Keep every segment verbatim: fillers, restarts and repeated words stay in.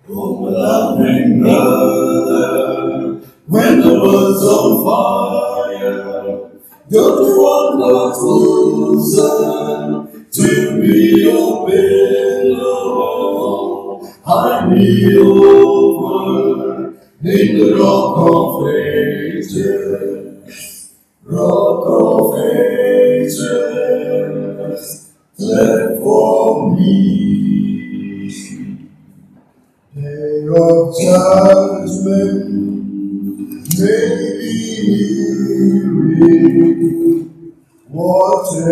Oh, my loving brother, when the world's on fire, don't you want God's bosom to be your pillow? Hide me over in the rock of ages, rock of ages, left for me. Day of judgment may be nearing. What a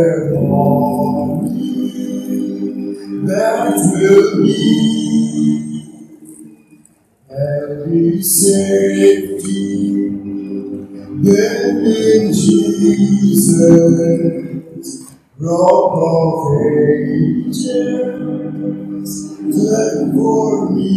morning that will be, every safety then in Jesus, rock of ages, left for me.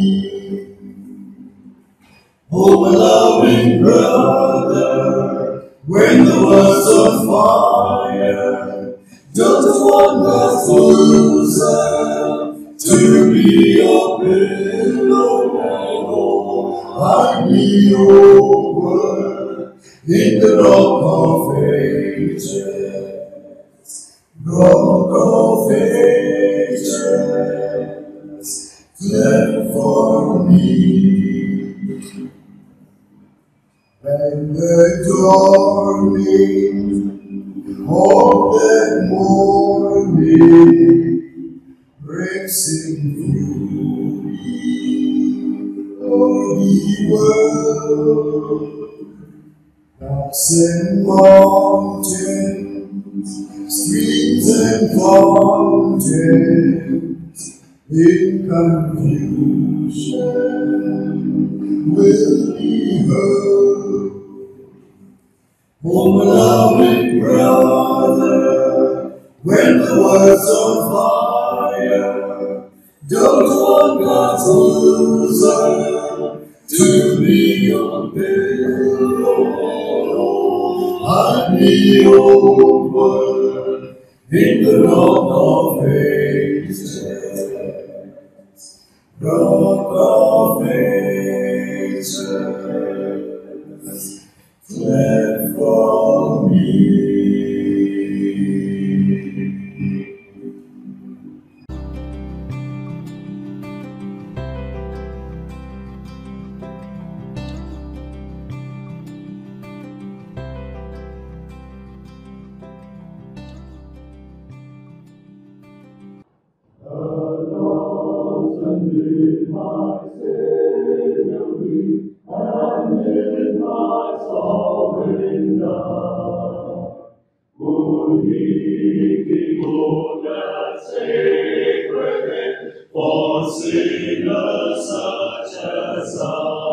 Oh, my loving brother, when the world's on fire, don't you want God's bosom to be your pillow? Hide me over in the rock of ages, rock of ages, left for me. And the dawning of that morning breaks in beauty o'er the world. Rocks and mountains, streams and fountains, in confusion will be heard. Oh, my loving brother, when the world's on fire, don't you want God's bosom to be your pillow? Hide me over in the rock of ages, rock of ages, left for me. And in my Savior be, and in my surrender, would He be good and sacred for sinners such as I?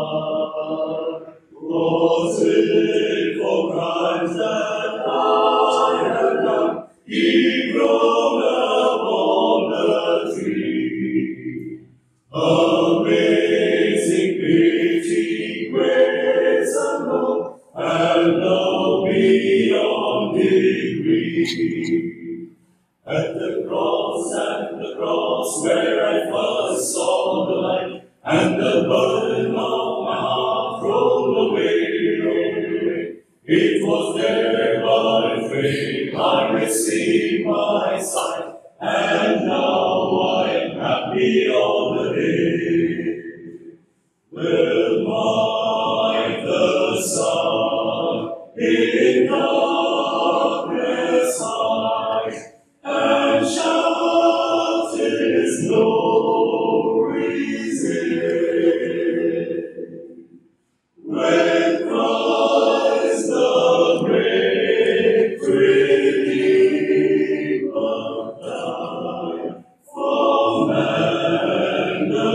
For sinful crimes that I have done, He groaned upon the tree. Amazing pity, grace and love, and love beyond degree. At the cross, at the cross, where I first saw the light, and the burden of my heart rolled away. It was there by faith I received my sight, and now I am happy all the day. Will mark the sun in darkness hide, and shout His glories in. When Christ the great Redeemer died for man, the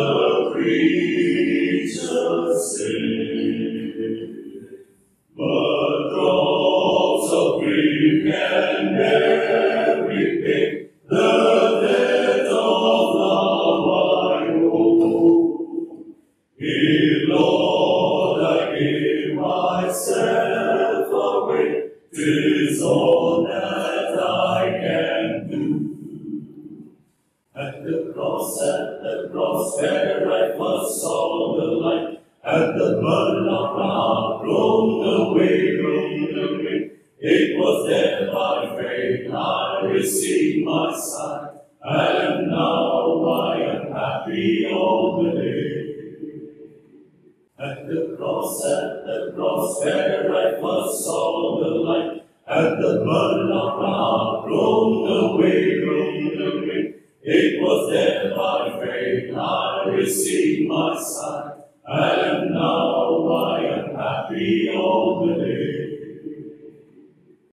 creature's sin. But drops of grief can never repay the debt of love I owe. Here, Lord, I give myself away, 'tis all that I can do. At the cross, at the cross, where I first saw At the cross, at the cross, where I first saw the light, and the burden of my heart rolled away, rolled away. It was there by faith I received my sight, and now I am happy all the day.